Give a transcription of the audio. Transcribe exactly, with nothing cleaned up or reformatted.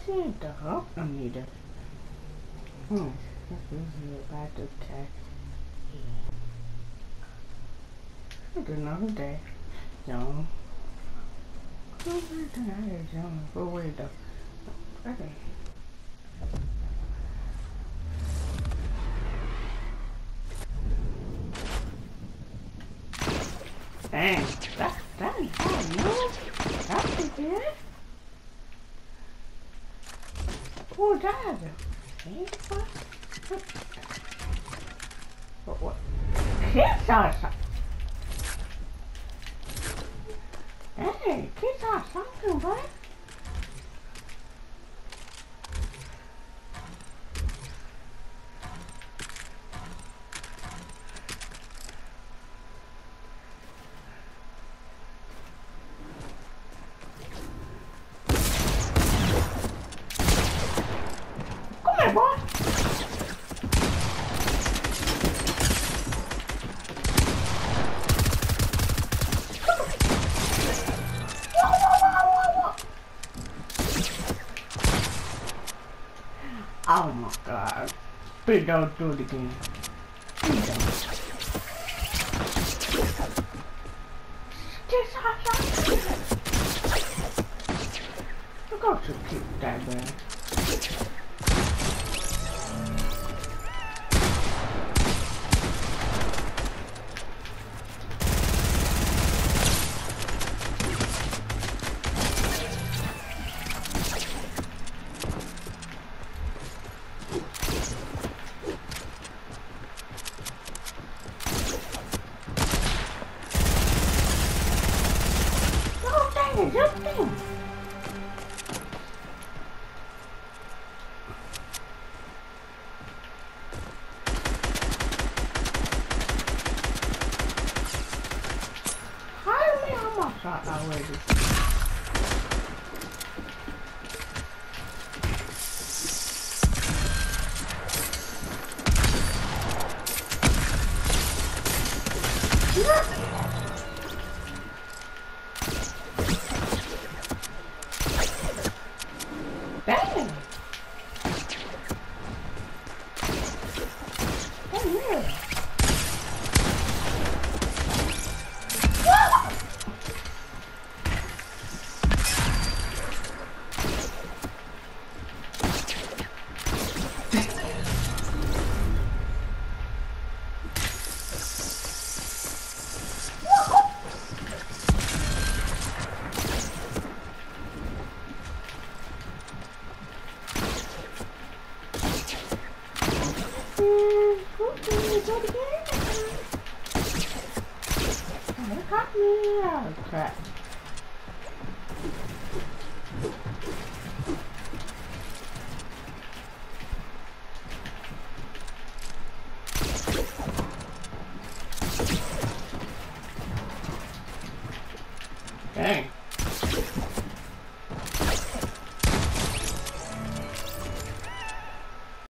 Shit, the help I need it. Hmm. This is about to attack. It's another day. No. Go back to that, John. Go away, though. Okay. Dang, that's that's hard, no? That's it, yeah? Poor dad. Hey, what? What? What? Kids are something. Hey, kids are something, bud. Come here, boy. Oh my God. Please don't do it again. Please don't. Just hot shot. Look how so cute that man. Jump in. How many almost shot already? Yeah. Dang! Oh, yeah. Look at me! Oh crap.